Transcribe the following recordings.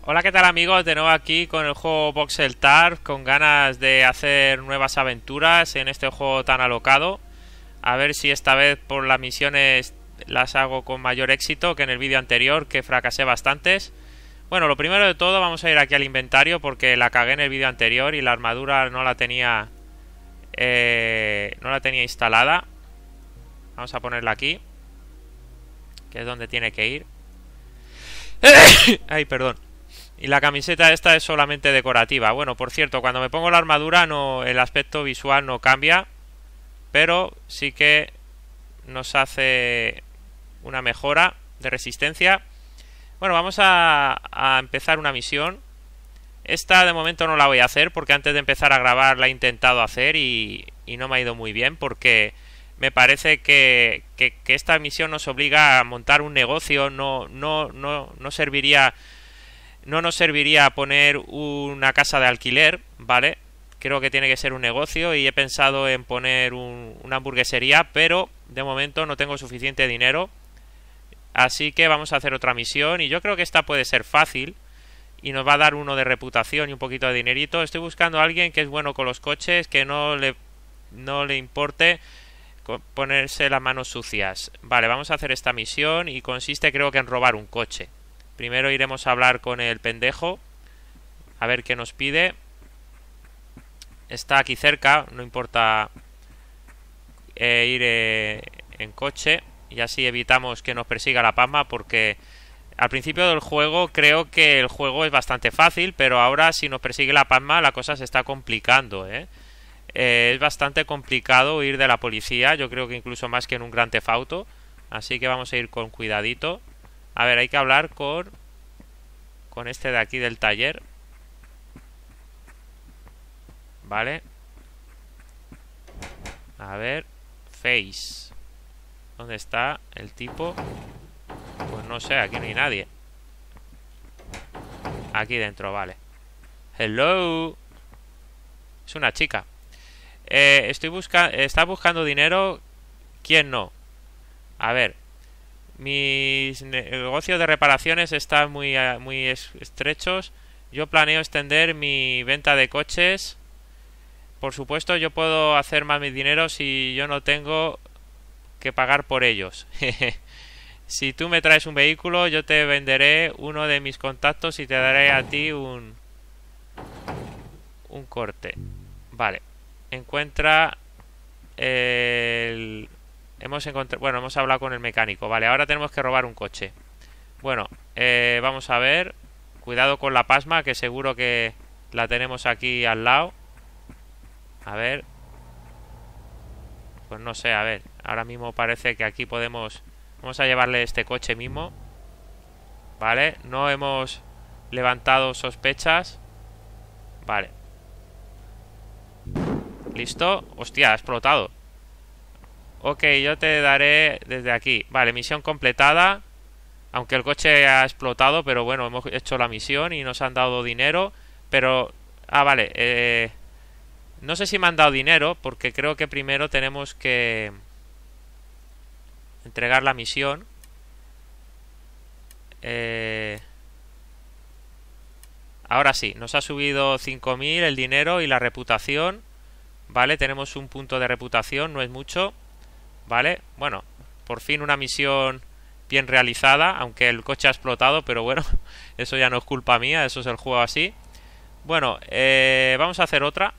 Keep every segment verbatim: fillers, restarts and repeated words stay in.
Hola, ¿qué tal amigos? De nuevo aquí con el juego Voxel Tarf, con ganas de hacer nuevas aventuras en este juego tan alocado. A ver si esta vez por las misiones las hago con mayor éxito que en el vídeo anterior, que fracasé bastantes. Bueno, lo primero de todo vamos a ir aquí al inventario porque la cagué en el vídeo anterior y la armadura no la tenía eh, no la tenía instalada. Vamos a ponerla aquí, que es donde tiene que ir. Ay, perdón. Y la camiseta esta es solamente decorativa. Bueno, por cierto, cuando me pongo la armadura no, el aspecto visual no cambia, pero sí que nos hace una mejora de resistencia. Bueno, vamos a, a empezar una misión. Esta de momento no la voy a hacer porque antes de empezar a grabar la he intentado hacer y, y no me ha ido muy bien, porque me parece que, que, que esta misión nos obliga a montar un negocio. No, no, no, no serviría... No nos serviría poner una casa de alquiler, ¿vale? Creo que tiene que ser un negocio y he pensado en poner un, una hamburguesería, pero de momento no tengo suficiente dinero. Así que vamos a hacer otra misión y yo creo que esta puede ser fácil y nos va a dar uno de reputación y un poquito de dinerito. Estoy buscando a alguien que es bueno con los coches, que no le, no le importe ponerse las manos sucias. Vale, vamos a hacer esta misión y consiste, creo que en robar un coche. Primero iremos a hablar con el pendejo, a ver qué nos pide. Está aquí cerca, no importa eh, ir eh, en coche, y así evitamos que nos persiga la pasma, porque al principio del juego creo que el juego es bastante fácil, pero ahora si nos persigue la pasma la cosa se está complicando, ¿eh? Eh, es bastante complicado huir de la policía, yo creo que incluso más que en un Grand Theft Auto, así que vamos a ir con cuidadito. A ver, hay que hablar con con este de aquí del taller. Vale. A ver, Face. ¿Dónde está el tipo? Pues no sé, aquí no hay nadie. Aquí dentro, vale. Hello. Es una chica. Eh, estoy buscando... ¿Está buscando dinero? ¿Quién no? A ver. Mis negocios de reparaciones están muy, muy estrechos. Yo planeo extender mi venta de coches. Por supuesto, yo puedo hacer más mi dinero si yo no tengo que pagar por ellos. Si tú me traes un vehículo, yo te venderé uno de mis contactos y te daré a ti un un corte. Vale. Encuentra el... Hemos encontrado... Bueno, hemos hablado con el mecánico. Vale, ahora tenemos que robar un coche. Bueno, eh, vamos a ver. Cuidado con la pasma, que seguro que la tenemos aquí al lado. A ver. Pues no sé, a ver. Ahora mismo parece que aquí podemos... Vamos a llevarle este coche mismo. Vale, no hemos levantado sospechas. Vale. ¿Listo? Hostia, ha explotado. Ok, yo te daré desde aquí. Vale, misión completada. Aunque el coche ha explotado, pero bueno, hemos hecho la misión y nos han dado dinero. Pero... Ah, vale. Eh, no sé si me han dado dinero, porque creo que primero tenemos que entregar la misión. Eh, ahora sí, nos ha subido cinco mil el dinero y la reputación. Vale, tenemos un punto de reputación, no es mucho. Vale, bueno, por fin una misión bien realizada, aunque el coche ha explotado, pero bueno, eso ya no es culpa mía, eso es el juego así. Bueno, eh, vamos a hacer otra.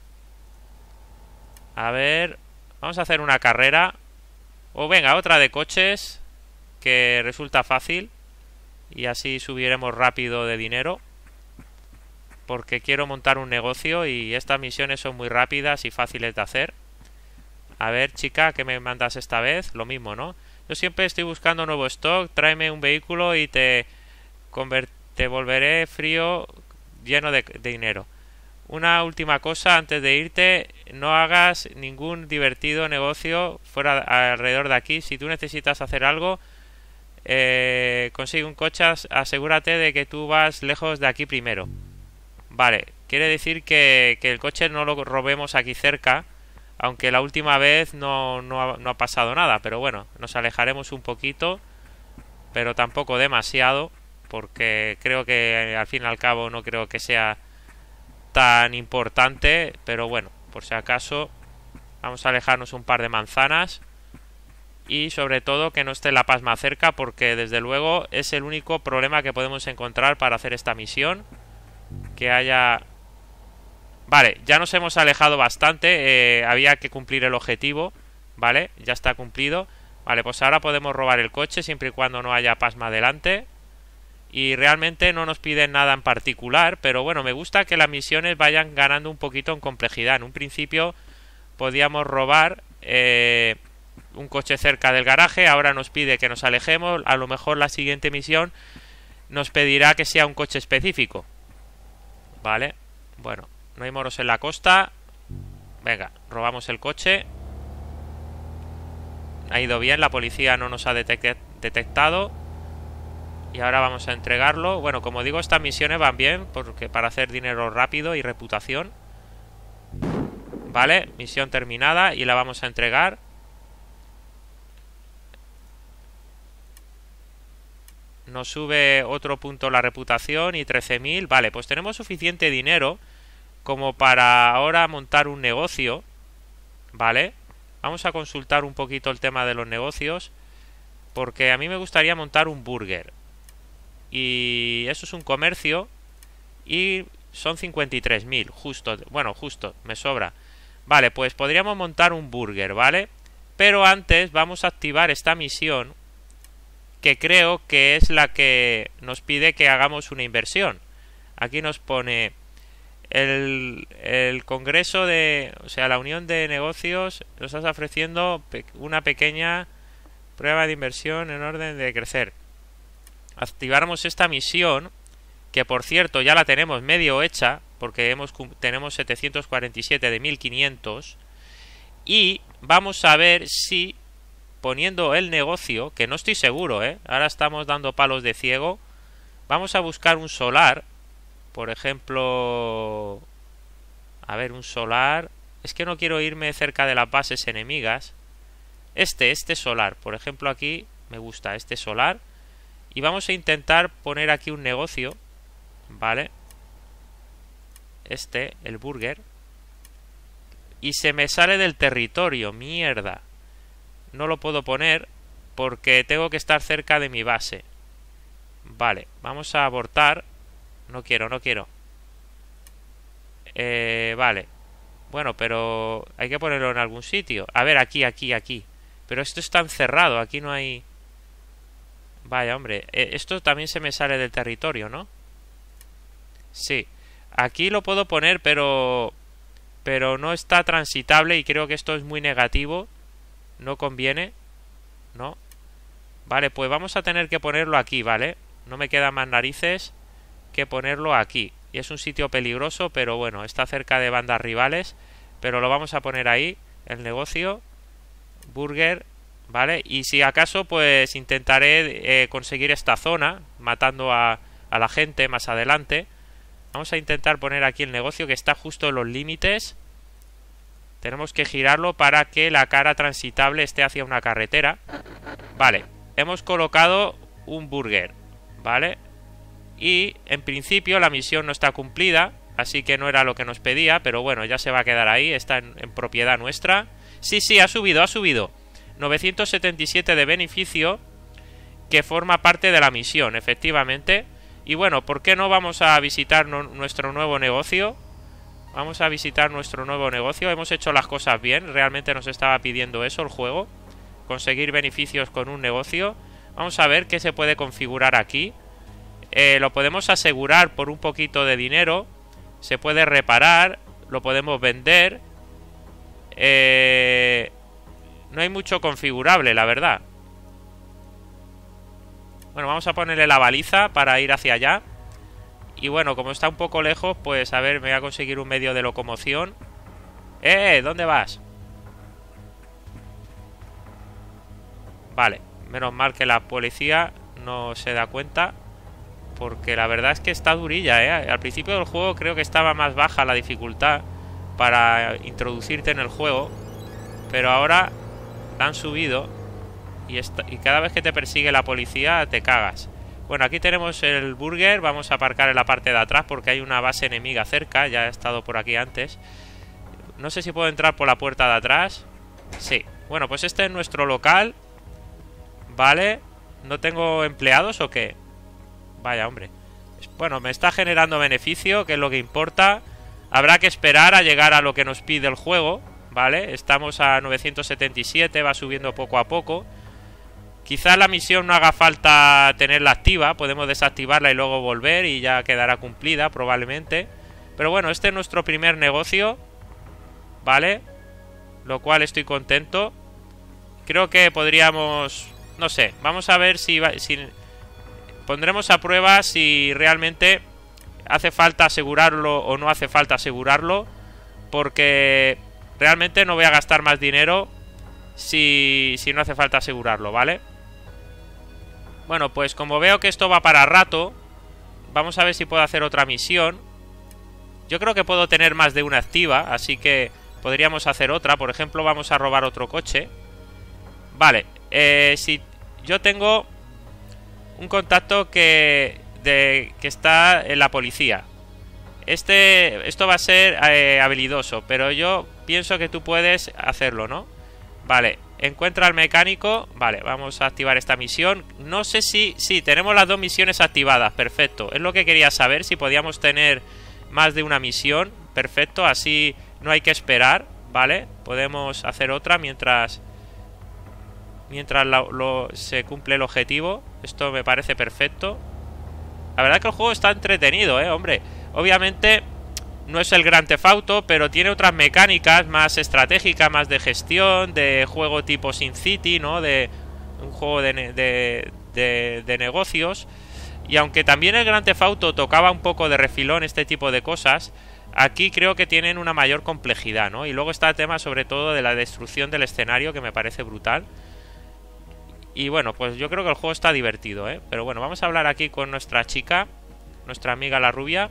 A ver, vamos a hacer una carrera. O venga, otra de coches, que resulta fácil. Y así subiremos rápido de dinero, porque quiero montar un negocio y estas misiones son muy rápidas y fáciles de hacer. A ver, chica, ¿qué me mandas esta vez? Lo mismo, ¿no? Yo siempre estoy buscando nuevo stock. Tráeme un vehículo y te, te volveré frío lleno de, de dinero. Una última cosa antes de irte. No hagas ningún divertido negocio fuera alrededor de aquí. Si tú necesitas hacer algo, eh, consigue un coche. Asegúrate de que tú vas lejos de aquí primero. Vale, quiere decir que, que el coche no lo robemos aquí cerca. Aunque la última vez no, no, ha, no ha pasado nada. Pero bueno, nos alejaremos un poquito, pero tampoco demasiado, porque creo que al fin y al cabo no creo que sea tan importante, pero bueno, por si acaso vamos a alejarnos un par de manzanas y sobre todo que no esté la pasma cerca, porque desde luego es el único problema que podemos encontrar para hacer esta misión, que haya... Vale, ya nos hemos alejado bastante, eh, había que cumplir el objetivo, vale, ya está cumplido. Vale, pues ahora podemos robar el coche siempre y cuando no haya pasma delante. Y realmente no nos piden nada en particular, pero bueno, me gusta que las misiones vayan ganando un poquito en complejidad. En un principio podíamos robar eh, un coche cerca del garaje, ahora nos pide que nos alejemos. A lo mejor la siguiente misión nos pedirá que sea un coche específico. Vale, bueno, no hay moros en la costa. Venga, robamos el coche. Ha ido bien, la policía no nos ha detect- detectado. Y ahora vamos a entregarlo. Bueno, como digo, estas misiones van bien porque para hacer dinero rápido y reputación. Vale, misión terminada y la vamos a entregar. Nos sube otro punto la reputación y trece mil. Vale, pues tenemos suficiente dinero como para ahora montar un negocio. Vale, vamos a consultar un poquito el tema de los negocios, porque a mí me gustaría montar un burger. Y eso es un comercio y son cincuenta y tres mil, justo, bueno, justo, me sobra. Vale, pues podríamos montar un burger, ¿vale? Pero antes vamos a activar esta misión, que creo que es la que nos pide que hagamos una inversión. Aquí nos pone el, el Congreso de... O sea, la Unión de Negocios nos está ofreciendo una pequeña prueba de inversión en orden de crecer. Activáramos esta misión, que por cierto ya la tenemos medio hecha, porque hemos, tenemos setecientos cuarenta y siete de mil quinientos, y vamos a ver si poniendo el negocio, que no estoy seguro, ¿eh? Ahora estamos dando palos de ciego. Vamos a buscar un solar, por ejemplo, a ver, un solar, es que no quiero irme cerca de las bases enemigas. Este, este solar, por ejemplo, aquí me gusta este solar. Y vamos a intentar poner aquí un negocio, ¿vale? Este, el burger. Y se me sale del territorio, mierda. No lo puedo poner porque tengo que estar cerca de mi base. Vale, vamos a abortar. No quiero, no quiero. Eh, vale. Bueno, pero hay que ponerlo en algún sitio. A ver, aquí, aquí, aquí. Pero esto está encerrado, aquí no hay... Vaya, hombre, esto también se me sale del territorio, ¿no? Sí, aquí lo puedo poner, pero pero no está transitable y creo que esto es muy negativo. No conviene, ¿no? Vale, pues vamos a tener que ponerlo aquí, ¿vale? No me quedan más narices que ponerlo aquí. Y es un sitio peligroso, pero bueno, está cerca de bandas rivales. Pero lo vamos a poner ahí, el negocio, burger... ¿Vale? Y si acaso, pues intentaré eh, conseguir esta zona, matando a, a la gente más adelante. Vamos a intentar poner aquí el negocio, que está justo en los límites. Tenemos que girarlo para que la cara transitable esté hacia una carretera. Vale, hemos colocado un burger, ¿vale? Y en principio la misión no está cumplida, así que no era lo que nos pedía, pero bueno, ya se va a quedar ahí, está en, en propiedad nuestra. Sí, sí, ha subido, ha subido. novecientos setenta y siete de beneficio, que forma parte de la misión, efectivamente. Y bueno, ¿por qué no vamos a visitar no, nuestro nuevo negocio? Vamos a visitar nuestro nuevo negocio. Hemos hecho las cosas bien, realmente nos estaba pidiendo eso el juego, conseguir beneficios con un negocio. Vamos a ver qué se puede configurar aquí. eh, Lo podemos asegurar por un poquito de dinero. Se puede reparar, lo podemos vender. Eh... No hay mucho configurable, la verdad. Bueno, vamos a ponerle la baliza para ir hacia allá. Y bueno, como está un poco lejos, pues a ver, me voy a conseguir un medio de locomoción. ¡Eh! ¿Dónde vas? Vale, menos mal que la policía no se da cuenta, porque la verdad es que está durilla, ¿eh? Al principio del juego creo que estaba más baja la dificultad para introducirte en el juego, pero ahora la han subido y, esta, y cada vez que te persigue la policía te cagas. Bueno, aquí tenemos el Burger. Vamos a aparcar en la parte de atrás porque hay una base enemiga cerca. Ya he estado por aquí antes. No sé si puedo entrar por la puerta de atrás. Sí. Bueno, pues este es nuestro local. Vale. ¿No tengo empleados o qué? Vaya, hombre. Bueno, me está generando beneficio, que es lo que importa. Habrá que esperar a llegar a lo que nos pide el juego. Vale. Estamos a novecientos setenta y siete. Va subiendo poco a poco. Quizás la misión no haga falta tenerla activa. Podemos desactivarla y luego volver y ya quedará cumplida probablemente. Pero bueno, este es nuestro primer negocio. Vale. Lo cual estoy contento. Creo que podríamos... No sé. Vamos a ver si... si pondremos a prueba si realmente hace falta asegurarlo o no hace falta asegurarlo. Porque realmente no voy a gastar más dinero si, si no hace falta asegurarlo, ¿vale? Bueno, pues como veo que esto va para rato, vamos a ver si puedo hacer otra misión. Yo creo que puedo tener más de una activa, así que podríamos hacer otra. Por ejemplo, vamos a robar otro coche. Vale, eh, si yo tengo un contacto que, de, que está en la policía. Este, esto va a ser eh, habilidoso, pero yo pienso que tú puedes hacerlo, ¿no? Vale, encuentra al mecánico. Vale, vamos a activar esta misión. No sé si... Sí, tenemos las dos misiones activadas. Perfecto, es lo que quería saber. Si podíamos tener más de una misión. Perfecto, así no hay que esperar. Vale, podemos hacer otra mientras... Mientras lo, lo, se cumple el objetivo. Esto me parece perfecto. La verdad que el juego está entretenido, eh, hombre. Obviamente no es el Grand Theft Auto, pero tiene otras mecánicas más estratégicas, más de gestión, de juego tipo Sin City, ¿no? De un juego de, de, de, de negocios. Y aunque también el Grand Theft Auto tocaba un poco de refilón este tipo de cosas, aquí creo que tienen una mayor complejidad, ¿no? Y luego está el tema sobre todo de la destrucción del escenario, que me parece brutal. Y bueno, pues yo creo que el juego está divertido, ¿eh? Pero bueno, vamos a hablar aquí con nuestra chica, nuestra amiga la rubia.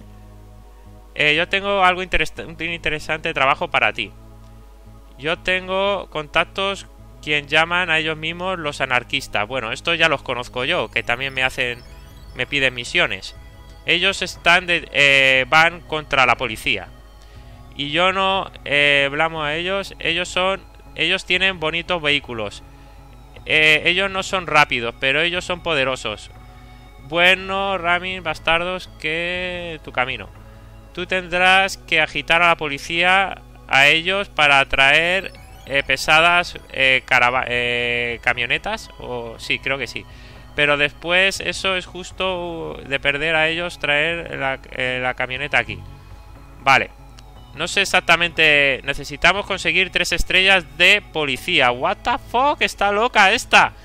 Eh, yo tengo algo interes un interesante trabajo para ti. Yo tengo contactos quien llaman a ellos mismos los anarquistas. Bueno, estos ya los conozco yo, que también me hacen, me piden misiones. Ellos están de, eh, van contra la policía. Y yo no eh, blamo a ellos. Ellos son, ellos tienen bonitos vehículos. Eh, ellos no son rápidos, pero ellos son poderosos. Bueno, Ramin, bastardos, que tu camino. Tú tendrás que agitar a la policía, a ellos, para atraer eh, pesadas eh, eh, camionetas. O sí, creo que sí. Pero después eso es justo de perder a ellos, traer la, eh, la camioneta aquí. Vale. No sé exactamente. Necesitamos conseguir tres estrellas de policía. What the fuck, está loca esta.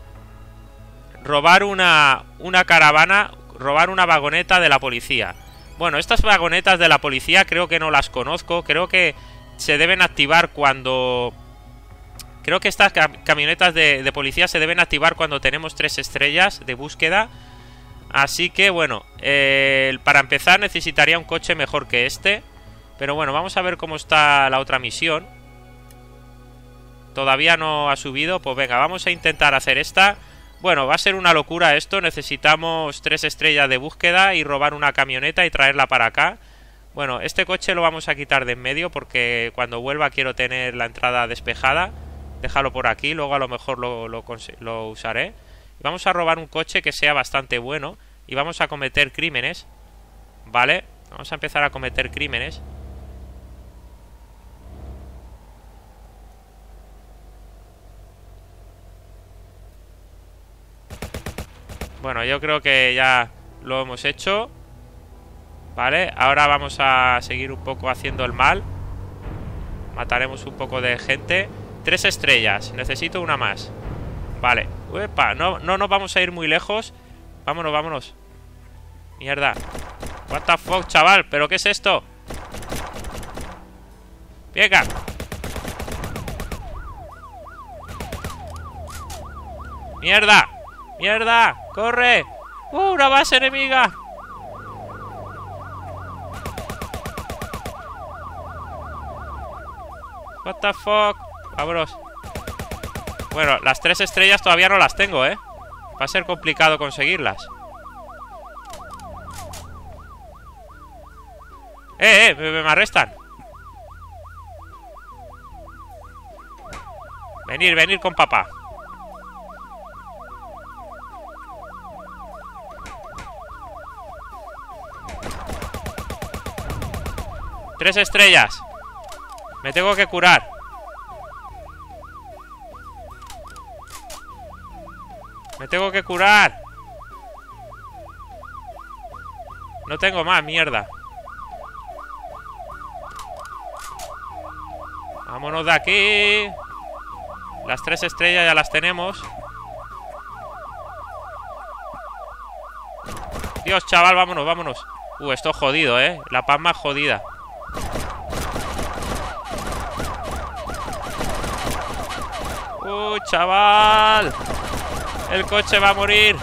Robar una, una caravana. Robar una vagoneta de la policía. Bueno, estas vagonetas de la policía creo que no las conozco. Creo que se deben activar cuando... Creo que estas cam camionetas de, de policía se deben activar cuando tenemos tres estrellas de búsqueda. Así que bueno, eh, para empezar necesitaría un coche mejor que este. Pero bueno, vamos a ver cómo está la otra misión. Todavía no ha subido. Pues venga, vamos a intentar hacer esta. Bueno, va a ser una locura esto. Necesitamos tres estrellas de búsqueda y robar una camioneta y traerla para acá. Bueno, este coche lo vamos a quitar de en medio porque cuando vuelva quiero tener la entrada despejada. Déjalo por aquí, luego a lo mejor lo, lo, lo usaré. Vamos a robar un coche que sea bastante bueno y vamos a cometer crímenes. Vale, vamos a empezar a cometer crímenes. Bueno, yo creo que ya lo hemos hecho. Vale, ahora vamos a seguir un poco haciendo el mal. Mataremos un poco de gente. Tres estrellas, necesito una más. Vale, uepa, no, no nos vamos a ir muy lejos. Vámonos, vámonos. Mierda. What the fuck, chaval, ¿pero qué es esto? Venga. Mierda. ¡Mierda! ¡Corre! ¡Uh, una base enemiga! What the fuck. Vámonos. Bueno, las tres estrellas todavía no las tengo, ¿eh? Va a ser complicado conseguirlas. ¡Eh, eh! Me, me arrestan. Venir, venir con papá. Tres estrellas. Me tengo que curar. Me tengo que curar. No tengo más, mierda. Vámonos de aquí. Las tres estrellas ya las tenemos. Dios, chaval, vámonos, vámonos. Uh, esto es jodido, eh. La paz más jodida. Uh, chaval. El coche va a morir.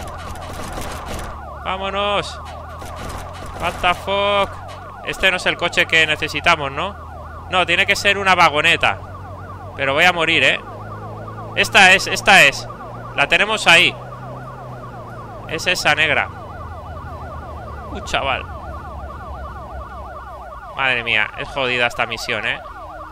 Vámonos. What the fuck. Este no es el coche que necesitamos, ¿no? No, tiene que ser una vagoneta. Pero voy a morir, ¿eh? Esta es, esta es. La tenemos ahí. Es esa negra. Uh, chaval. Madre mía, es jodida esta misión, ¿eh?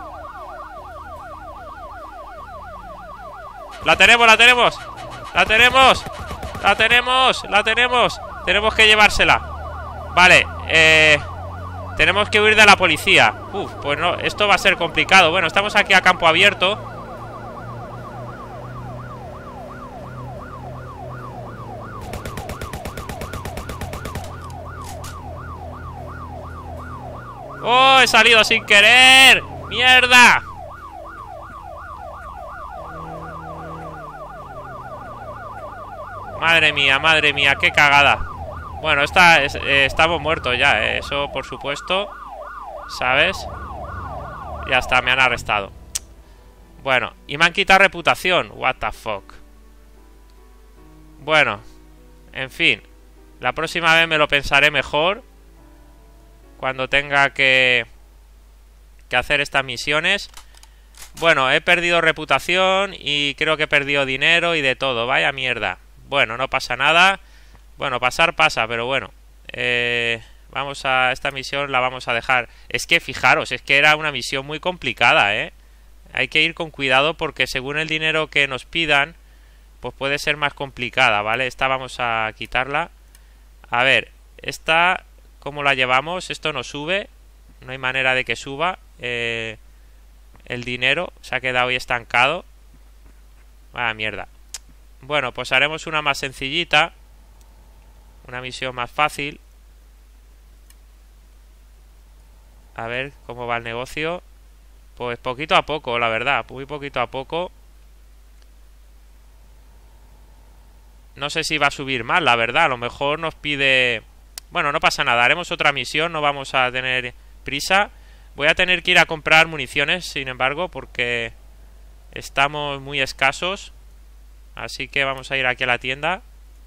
¡La tenemos, la tenemos! ¡La tenemos! ¡La tenemos! ¡La tenemos! Tenemos que llevársela. Vale, eh... tenemos que huir de la policía. Uf, pues no, esto va a ser complicado. Bueno, estamos aquí a campo abierto. ¡Oh! He salido sin querer. ¡Mierda! Madre mía, madre mía, qué cagada. Bueno, esta es, eh, estamos muertos ya, eh. Eso por supuesto. ¿Sabes? Ya está, me han arrestado. Bueno, y me han quitado reputación. What the fuck. Bueno, en fin. La próxima vez me lo pensaré mejor. Cuando tenga que, que hacer estas misiones. Bueno, he perdido reputación y creo que he perdido dinero y de todo. Vaya mierda. Bueno, no pasa nada. Bueno, pasar pasa, pero bueno. Eh, vamos a... Esta misión la vamos a dejar. Es que fijaros, es que era una misión muy complicada, ¿eh? Hay que ir con cuidado porque según el dinero que nos pidan, pues puede ser más complicada, ¿vale? Esta vamos a quitarla. A ver, esta... ¿Cómo la llevamos? Esto no sube. No hay manera de que suba. Eh, el dinero se ha quedado ahí estancado. Vaya mierda. Bueno, pues haremos una más sencillita. Una misión más fácil. A ver cómo va el negocio. Pues poquito a poco, la verdad. Muy poquito a poco. No sé si va a subir más, la verdad. A lo mejor nos pide... Bueno, no pasa nada. Haremos otra misión. No vamos a tener prisa. Voy a tener que ir a comprar municiones, sin embargo, porque estamos muy escasos. Así que vamos a ir aquí a la tienda.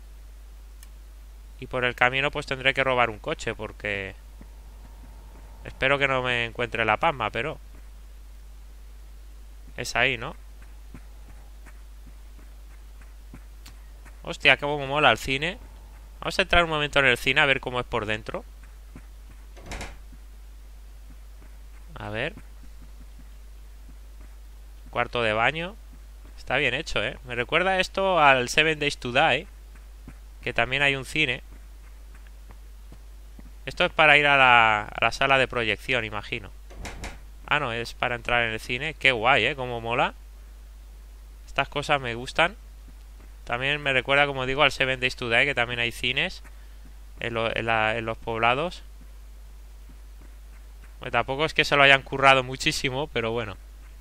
Y por el camino pues tendré que robar un coche, porque... Espero que no me encuentre la palma, pero... Es ahí, ¿no? Hostia, qué como mola el cine. Vamos a entrar un momento en el cine a ver cómo es por dentro. A ver. Cuarto de baño. Está bien hecho, ¿eh? Me recuerda esto al Seven Days to Die, que también hay un cine. Esto es para ir a la, a la sala de proyección, imagino. Ah, no, es para entrar en el cine. Qué guay, ¿eh? Cómo mola. Estas cosas me gustan. También me recuerda, como digo, al Seven Days to Die, que también hay cines en, lo, en, la, en los poblados. Bueno, tampoco es que se lo hayan currado muchísimo, pero bueno.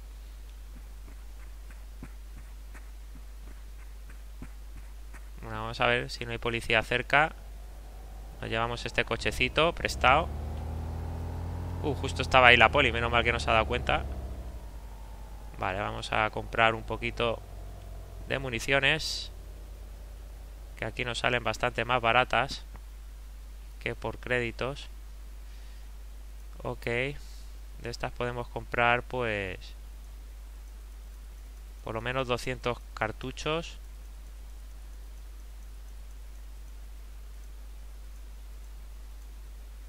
Bueno, vamos a ver si no hay policía cerca. Nos llevamos este cochecito prestado. Uh, justo estaba ahí la poli, menos mal que no se ha dado cuenta. Vale, vamos a comprar un poquito de municiones, que aquí nos salen bastante más baratas que por créditos. Ok, de estas podemos comprar pues por lo menos doscientos cartuchos.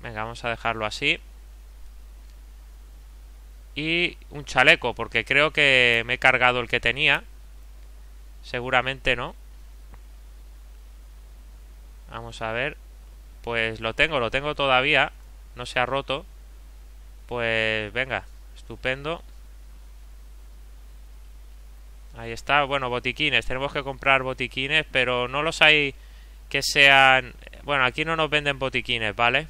Venga, vamos a dejarlo así. Y un chaleco, porque creo que me he cargado el que tenía. Seguramente no. Vamos a ver. Pues lo tengo, lo tengo todavía. No se ha roto. Pues venga, estupendo. Ahí está, bueno, botiquines. Tenemos que comprar botiquines, pero no los hay que sean... Bueno, aquí no nos venden botiquines, ¿vale?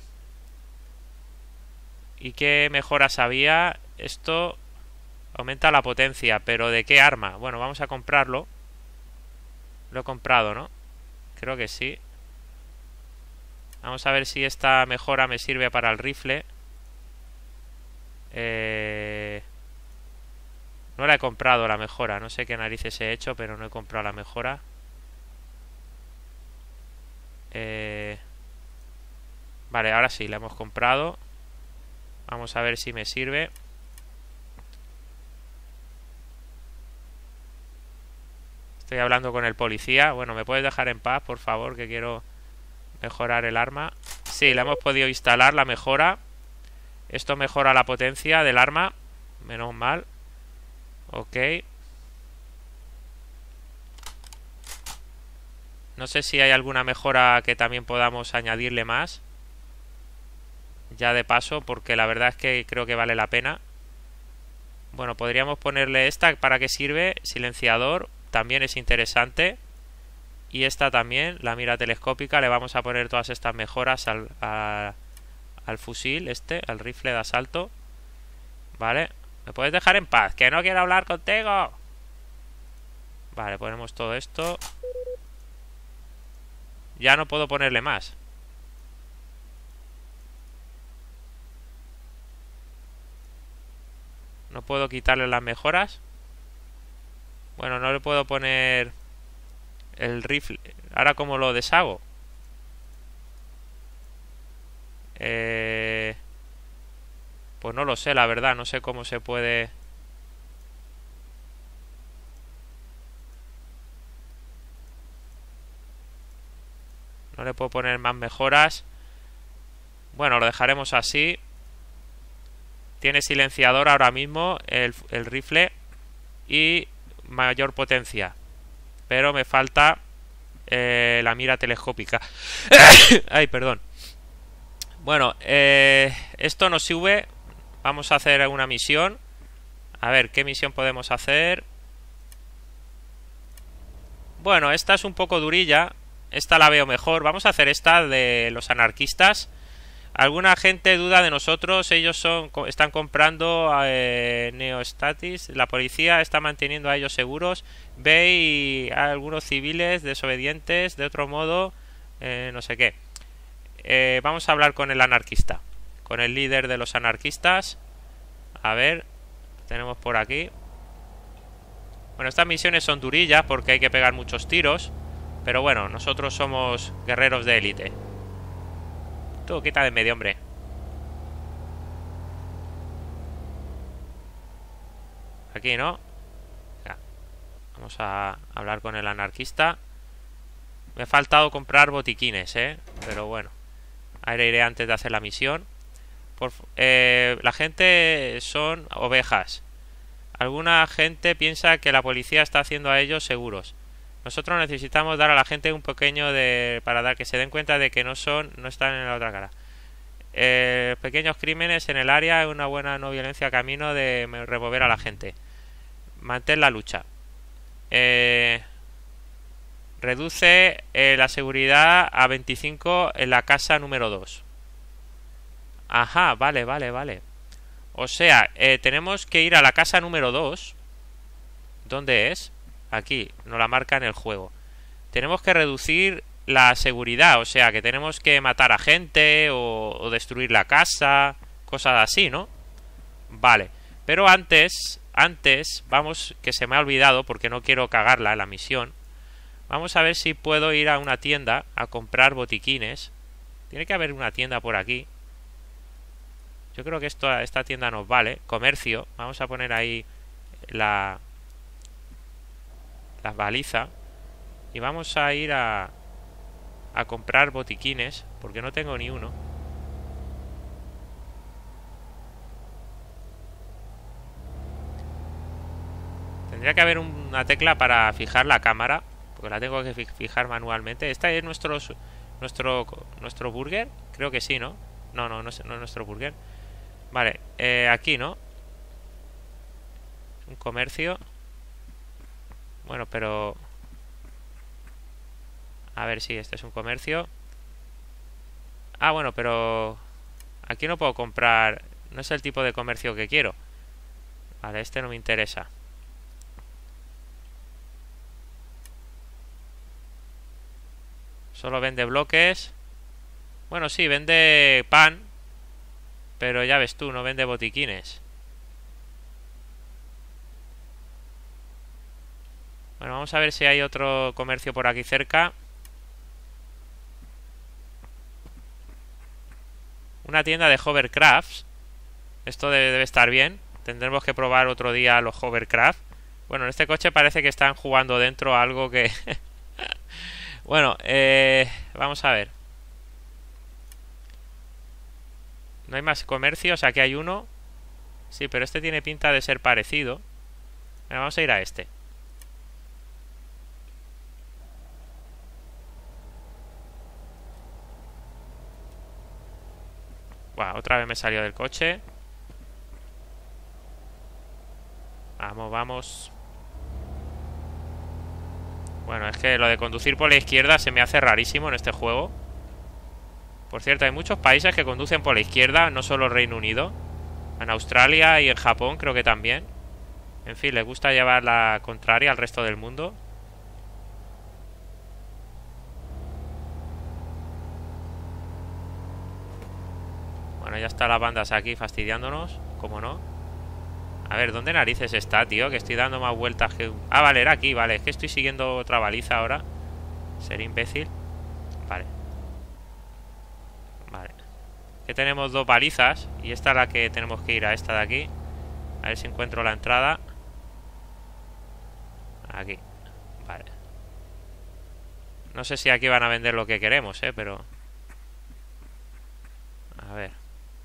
¿Y qué mejoras había? Esto aumenta la potencia, pero ¿de qué arma? Bueno, vamos a comprarlo. Lo he comprado, ¿no? Creo que sí. Vamos a ver si esta mejora me sirve para el rifle. Eh... No la he comprado, la mejora. No sé qué narices he hecho, pero no he comprado la mejora. Eh... Vale, ahora sí, la hemos comprado. Vamos a ver si me sirve. Estoy hablando con el policía. Bueno, ¿me puedes dejar en paz, por favor? Que quiero mejorar el arma. Sí, la hemos podido instalar, la mejora. Esto mejora la potencia del arma. Menos mal. Ok. No sé si hay alguna mejora que también podamos añadirle más. Ya de paso, porque la verdad es que creo que vale la pena. Bueno, podríamos ponerle esta. ¿Para qué sirve? Silenciador. También es interesante. Y esta también, la mira telescópica. Le vamos a poner todas estas mejoras al, a, al fusil este, al rifle de asalto. Vale. ¿Me puedes dejar en paz? ¡Que no quiero hablar contigo! Vale, ponemos todo esto. Ya no puedo ponerle más. No puedo quitarle las mejoras. Bueno, no le puedo poner el rifle. Ahora, ¿cómo lo deshago? Eh... Pues no lo sé, la verdad. No sé cómo se puede... No le puedo poner más mejoras. Bueno, lo dejaremos así. Tiene silenciador ahora mismo el, el rifle. Y mayor potencia. Pero me falta eh, la mira telescópica. Ay, perdón. Bueno, eh, esto nos sube. Vamos a hacer una misión. A ver, ¿qué misión podemos hacer? Bueno, esta es un poco durilla. Esta la veo mejor. Vamos a hacer esta de los anarquistas. Alguna gente duda de nosotros. Ellos son están comprando eh, Neostatis. La policía está manteniendo a ellos seguros. Ve y a algunos civiles desobedientes. De otro modo, eh, no sé qué. Eh, vamos a hablar con el anarquista. Con el líder de los anarquistas. A ver. Tenemos por aquí. Bueno, estas misiones son durillas porque hay que pegar muchos tiros. Pero bueno, nosotros somos guerreros de élite. Tú, quita de medio, hombre. Aquí, ¿no? Ya. Vamos a hablar con el anarquista. Me ha faltado comprar botiquines, ¿eh? Pero bueno. Ahora iré antes de hacer la misión. Por, eh, la gente son ovejas. Alguna gente piensa que la policía está haciendo a ellos seguros. Nosotros necesitamos dar a la gente un pequeño de... para dar que se den cuenta de que no son... no están en la otra cara. Eh, pequeños crímenes en el área, una buena no violencia camino de remover a la gente. Mantén la lucha. Eh, reduce eh, la seguridad a veinticinco en la casa número dos. Ajá, vale, vale, vale. O sea, eh, tenemos que ir a la casa número dos. ¿Dónde es? Aquí, nos la marca en el juego. Tenemos que reducir la seguridad, o sea, que tenemos que matar a gente o, o destruir la casa, cosas así, ¿no? Vale, pero antes, antes, vamos, que se me ha olvidado porque no quiero cagarla en la misión. Vamos a ver si puedo ir a una tienda a comprar botiquines. Tiene que haber una tienda por aquí. Yo creo que esto, esta tienda nos vale. Comercio, vamos a poner ahí la... la baliza y vamos a ir a a comprar botiquines porque no tengo ni uno. Tendría que haber una tecla para fijar la cámara, porque la tengo que fijar manualmente. ¿Este es nuestro, nuestro, nuestro burger? Creo que sí, ¿no? No, no, no es, no es nuestro burger. Vale, eh, aquí, ¿no? Un comercio. Bueno, pero... A ver, sí, este es un comercio. Ah, bueno, pero... Aquí no puedo comprar... No es el tipo de comercio que quiero. Vale, este no me interesa. Solo vende bloques. Bueno, sí, vende pan. Pero ya ves tú, no vende botiquines. Bueno, vamos a ver si hay otro comercio por aquí cerca. Una tienda de hovercrafts. Esto debe, debe estar bien. Tendremos que probar otro día los hovercraft. Bueno, en este coche parece que están jugando dentro algo que... Bueno, eh, vamos a ver. No hay más comercios, aquí hay uno. Sí, pero este tiene pinta de ser parecido. Bueno, vamos a ir a este. Buah, otra vez me salió del coche. Vamos, vamos. Bueno, es que lo de conducir por la izquierda se me hace rarísimo en este juego. Por cierto, hay muchos países que conducen por la izquierda, no solo Reino Unido. En Australia y en Japón creo que también. En fin, les gusta llevar la contraria al resto del mundo. Bueno, ya están las bandas aquí fastidiándonos, como no. A ver, ¿dónde narices está, tío? Que estoy dando más vueltas que... Ah, vale, era aquí, vale. Es que estoy siguiendo otra baliza ahora. Ser imbécil. Vale. Vale. Que tenemos dos balizas. Y esta es la que tenemos que ir a esta de aquí. A ver si encuentro la entrada. Aquí. Vale. No sé si aquí van a vender lo que queremos, eh, pero... A ver.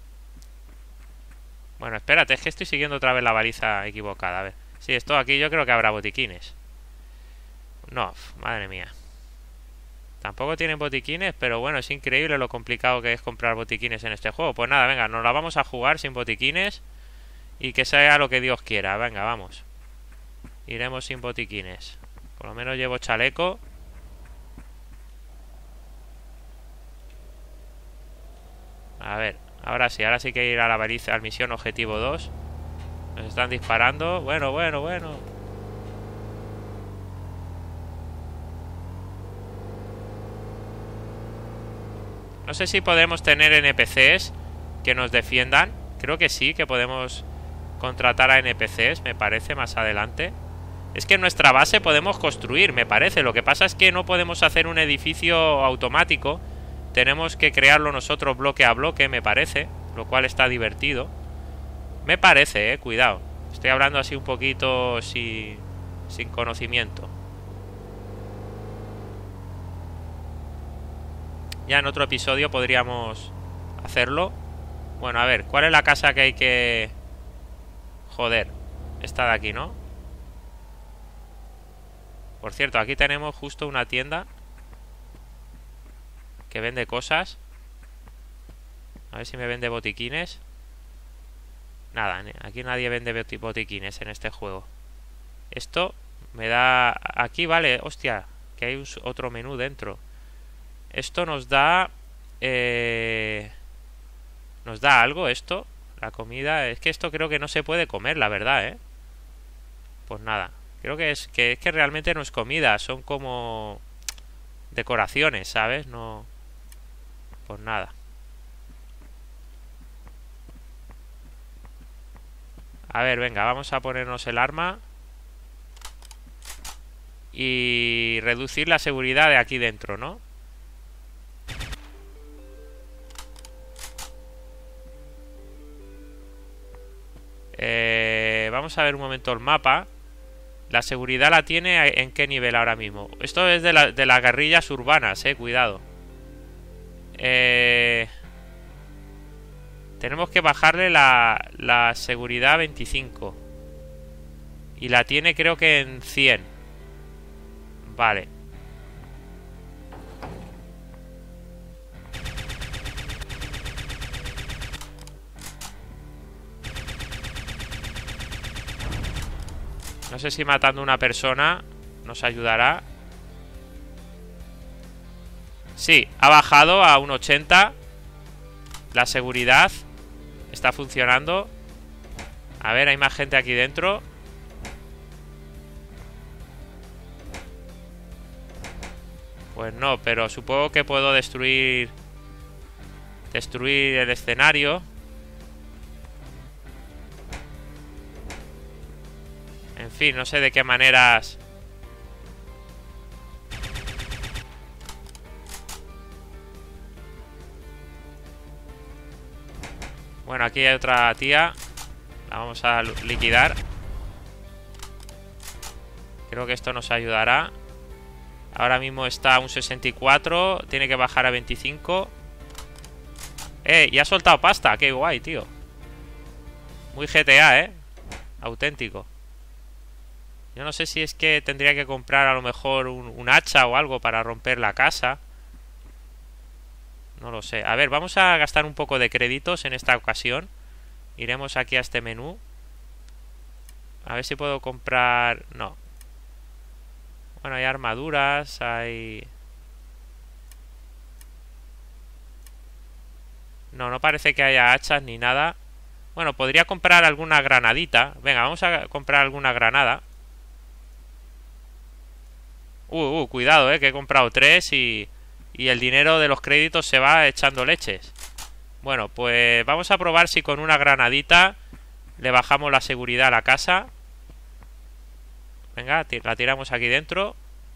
Bueno, espérate, es que estoy siguiendo otra vez la baliza equivocada. A ver. Sí, esto aquí yo creo que habrá botiquines. No, madre mía. Tampoco tienen botiquines, pero bueno, es increíble lo complicado que es comprar botiquines en este juego. Pues nada, venga, nos la vamos a jugar sin botiquines. Y que sea lo que Dios quiera. Venga, vamos. Iremos sin botiquines. Por lo menos llevo chaleco. A ver, ahora sí, ahora sí que ir a la baliza, al misión objetivo dos. Nos están disparando. Bueno, bueno, bueno. No sé si podemos tener N P Cs que nos defiendan. Creo que sí, que podemos contratar a N P Cs, me parece, más adelante. Es que en nuestra base podemos construir, me parece. Lo que pasa es que no podemos hacer un edificio automático. Tenemos que crearlo nosotros bloque a bloque, me parece. Lo cual está divertido. Me parece, eh, cuidado. Estoy hablando así un poquito sin, sin conocimiento. Ya en otro episodio podríamos hacerlo. Bueno, a ver, ¿cuál es la casa que hay que... Joder, esta de aquí, ¿no? Por cierto, aquí tenemos justo una tienda que vende cosas. A ver si me vende botiquines. Nada, aquí nadie vende botiquines en este juego. Esto me da... Aquí, vale, hostia, que hay otro menú dentro. Esto nos da... Eh... ¿Nos da algo esto? La comida... Es que esto creo que no se puede comer, la verdad, ¿eh? Pues nada. Creo que es que, es que realmente no es comida. Son como... decoraciones, ¿sabes? No... Pues nada. A ver, venga, vamos a ponernos el arma. Y reducir la seguridad de aquí dentro, ¿no? Eh, vamos a ver un momento el mapa. La seguridad la tiene en qué nivel ahora mismo. Esto es de, la, de las guerrillas urbanas, eh, cuidado. Eh, tenemos que bajarle la, la seguridad a veinticinco. Y la tiene creo que en cien. Vale. No sé si matando a una persona nos ayudará. Sí, ha bajado a un ochenta. La seguridad está funcionando. A ver, hay más gente aquí dentro. Pues no, pero supongo que puedo destruir Destruir el escenario. En fin, no sé de qué maneras. Bueno, aquí hay otra tía. La vamos a liquidar. Creo que esto nos ayudará. Ahora mismo está a un sesenta y cuatro. Tiene que bajar a veinticinco. Eh, y ha soltado pasta. Qué guay, tío. Muy G T A, eh. Auténtico. Yo no sé si es que tendría que comprar a lo mejor un, un hacha o algo para romper la casa. No lo sé. A ver, vamos a gastar un poco de créditos en esta ocasión. Iremos aquí a este menú. A ver si puedo comprar... No. Bueno, hay armaduras, hay... No, no parece que haya hachas ni nada. Bueno, podría comprar alguna granadita. Venga, vamos a comprar alguna granada. Uh, uh, cuidado, eh, que he comprado tres y... Y el dinero de los créditos se va echando leches. Bueno, pues vamos a probar si con una granadita le bajamos la seguridad a la casa. Venga, la tiramos aquí dentro.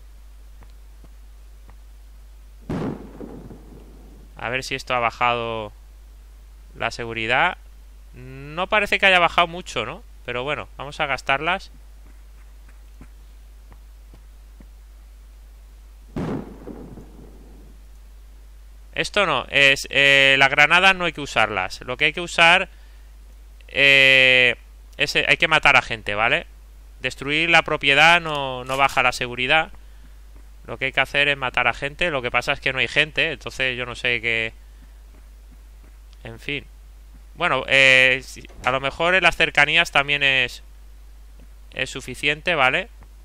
A ver si esto ha bajado la seguridad. No parece que haya bajado mucho, ¿no? Pero bueno, vamos a gastarlas. Esto no, es eh, las granadas no hay que usarlas. Lo que hay que usar eh, es, hay que matar a gente, ¿vale? Destruir la propiedad no, no baja la seguridad. Lo que hay que hacer es matar a gente. Lo que pasa es que no hay gente, entonces yo no sé qué... En fin. Bueno, eh, a lo mejor en las cercanías también es, es suficiente, ¿vale?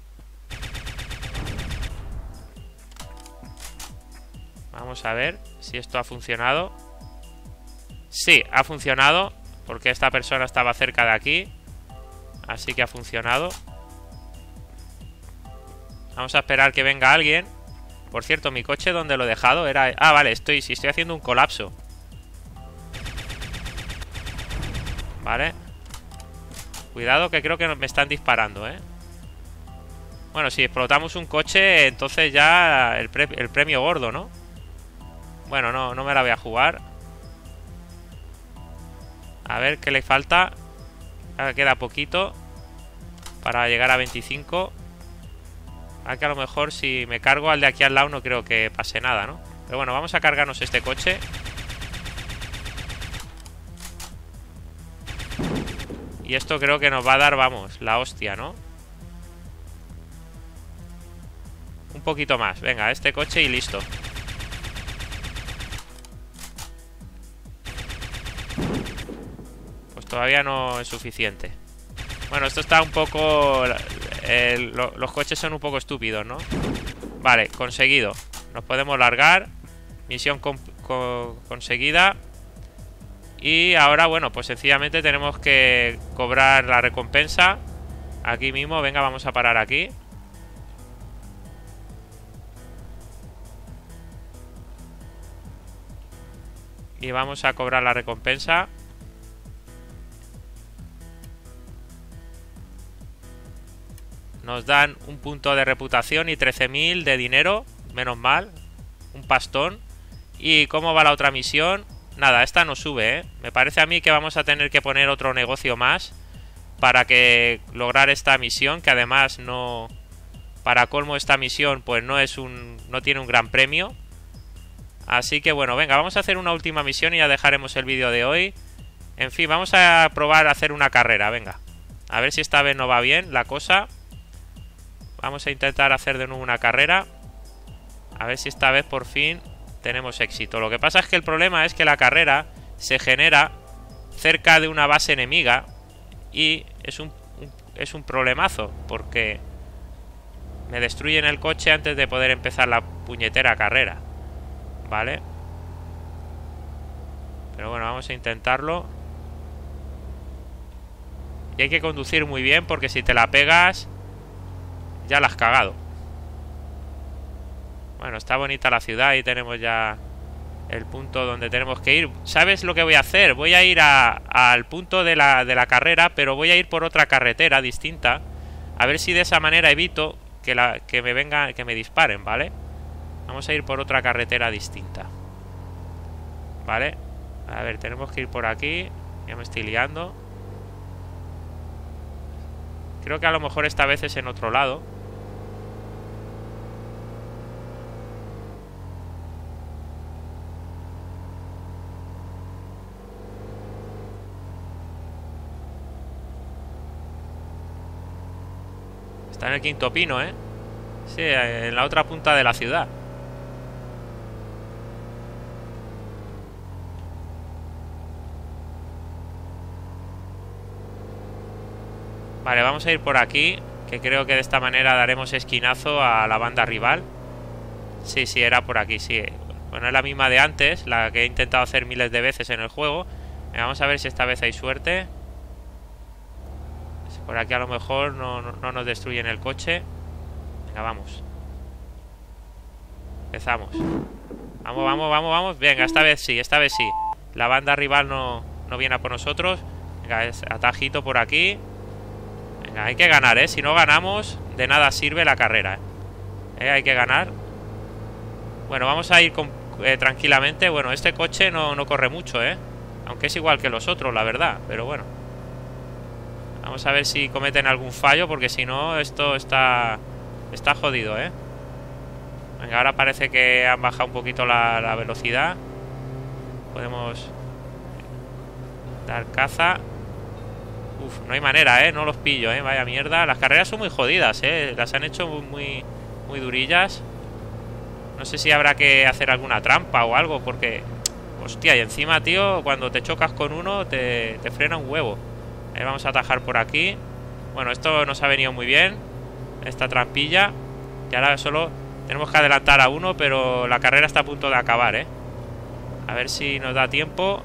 Vamos a ver si esto ha funcionado. Sí, ha funcionado, porque esta persona estaba cerca de aquí. Así que ha funcionado. Vamos a esperar que venga alguien. Por cierto, mi coche, ¿dónde lo he dejado? Era... Ah, vale, estoy, sí, estoy haciendo un colapso. Vale. Cuidado, que creo que me están disparando, ¿eh? Bueno, si explotamos un coche, entonces ya el, pre el premio gordo, ¿no? Bueno, no, no me la voy a jugar. A ver qué le falta. Ahora queda poquito para llegar a veinticinco. Aquí a lo mejor si me cargo al de aquí al lado no creo que pase nada, ¿no? Pero bueno, vamos a cargarnos este coche. Y esto creo que nos va a dar, vamos, la hostia, ¿no? Un poquito más. Venga, este coche y listo. Pues todavía no es suficiente. Bueno, esto está un poco... Eh, lo, los coches son un poco estúpidos, ¿no? Vale, conseguido. Nos podemos largar. Misión con, con, conseguida. Y ahora, bueno, pues sencillamente tenemos que cobrar la recompensa. Aquí mismo, venga, vamos a parar aquí. Y vamos a cobrar la recompensa. Nos dan un punto de reputación y trece mil de dinero. Menos mal. Un pastón. ¿Y cómo va la otra misión? Nada, esta no sube, ¿eh? Me parece a mí que vamos a tener que poner otro negocio más para que lograr esta misión, que además no... Para colmo esta misión pues no es un... no tiene un gran premio. Así que bueno, venga, vamos a hacer una última misión y ya dejaremos el vídeo de hoy. En fin, vamos a probar a hacer una carrera, venga. A ver si esta vez no va bien la cosa. Vamos a intentar hacer de nuevo una carrera. A ver si esta vez por fin tenemos éxito. Lo que pasa es que el problema es que la carrera se genera cerca de una base enemiga. Y es un, un, es un problemazo. Porque me destruyen el coche antes de poder empezar la puñetera carrera. ¿Vale? Pero bueno, vamos a intentarlo. Y hay que conducir muy bien porque si te la pegas ya la has cagado. Bueno, está bonita la ciudad y tenemos ya el punto donde tenemos que ir. ¿Sabes lo que voy a hacer? Voy a ir a, al punto de la, de la carrera, pero voy a ir por otra carretera distinta. A ver si de esa manera evito que, la, que me vengan, que me disparen, ¿vale? Vamos a ir por otra carretera distinta. ¿Vale? A ver, tenemos que ir por aquí. Ya me estoy liando. Creo que a lo mejor esta vez es en otro lado. Está en el Quinto Pino, ¿eh? Sí, en la otra punta de la ciudad. Vale, vamos a ir por aquí, que creo que de esta manera daremos esquinazo a la banda rival. Sí, sí, era por aquí, sí. Bueno, es la misma de antes, la que he intentado hacer miles de veces en el juego. Vamos a ver si esta vez hay suerte. Por aquí a lo mejor no, no, no nos destruyen el coche. Venga, vamos. Empezamos. Vamos, vamos, vamos, vamos. Venga, esta vez sí, esta vez sí. La banda rival no, no viene a por nosotros. Venga, es atajito por aquí. Venga, hay que ganar, ¿eh? Si no ganamos, de nada sirve la carrera, ¿eh? Hay que ganar. Bueno, vamos a ir con, eh, tranquilamente. Bueno, este coche no, no corre mucho, ¿eh? Aunque es igual que los otros, la verdad. Pero bueno. Vamos a ver si cometen algún fallo, porque si no, esto está está jodido, ¿eh? Venga, ahora parece que han bajado un poquito la, la velocidad. Podemos dar caza. Uf, no hay manera, ¿eh? No los pillo, ¿eh? Vaya mierda. Las carreras son muy jodidas, ¿eh? Las han hecho muy, muy durillas. No sé si habrá que hacer alguna trampa o algo, porque... Hostia, y encima, tío, cuando te chocas con uno, te, te frena un huevo. Eh, vamos a atajar por aquí. Bueno, esto nos ha venido muy bien, esta trampilla. Y ahora solo tenemos que adelantar a uno, pero la carrera está a punto de acabar, ¿eh? A ver si nos da tiempo.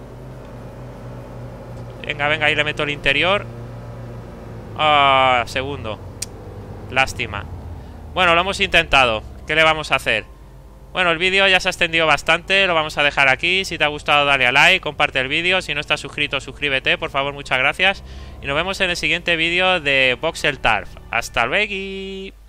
Venga, venga, ahí le meto el interior. Ah, segundo. Lástima. Bueno, lo hemos intentado. ¿Qué le vamos a hacer? Bueno, el vídeo ya se ha extendido bastante. Lo vamos a dejar aquí. Si te ha gustado, dale a like, comparte el vídeo. Si no estás suscrito, suscríbete, por favor, muchas gracias. Y nos vemos en el siguiente vídeo de Voxel Turf. Hasta luego.